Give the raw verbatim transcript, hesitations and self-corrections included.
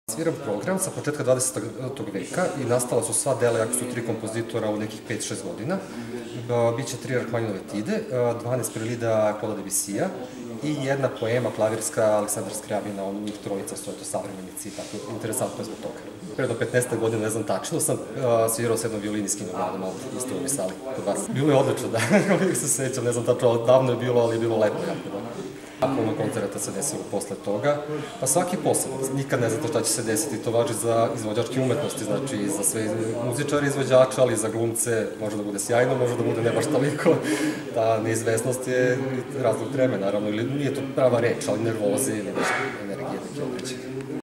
Sviram program sa početka dvadesetog veka i nastala su sva dela, jako su tri kompozitora u nekih pet šest godina. Biće tri Rachmaninove etide, dvanaest prelida Claude'a Debussija i jedna poema klavirska Aleksandra Skriabina, ono njih trojica su eto savremenici, tako interesantno je zbog toga. Predo petnaest godina, ne znam tačno, sam svirao s jednom violiniskim obradom ovde, isto u ovoj sali, kod vas. Bilo je odlično, da, uvijek se sećam, ne znam tačno, davno je bilo, ali je bilo lepo, jako da. Puno koncerata se desilo posle toga, pa svaki posebac, nikad ne znate šta će se desiti, to važi za izvođačke umetnosti, znači za sve muzičare izvođača, ali za glumce može da bude sjajno, može da bude ne baš toliko, ta neizvesnost je razlog vremena, naravno, ili nije to prava reč, ali nervoze ili nešto, energije neke određene.